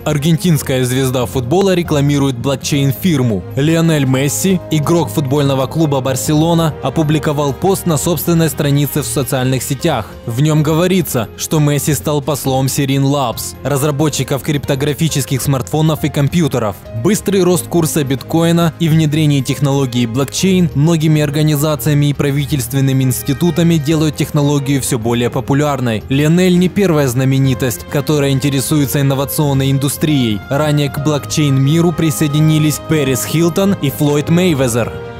Аргентинская звезда футбола рекламирует блокчейн-фирму. Лионель Месси, игрок футбольного клуба «Барселона», опубликовал пост на собственной странице в социальных сетях. В нем говорится, что Месси стал послом Sirin Labs, разработчиков криптографических смартфонов и компьютеров. Быстрый рост курса биткоина и внедрение технологии блокчейн многими организациями и правительственными институтами делают технологию все более популярной. Лионель не первая знаменитость, которая интересуется инновационной индустрией. Ранее к блокчейн-миру присоединились Пэрис Хилтон и Флойд Мейвезер.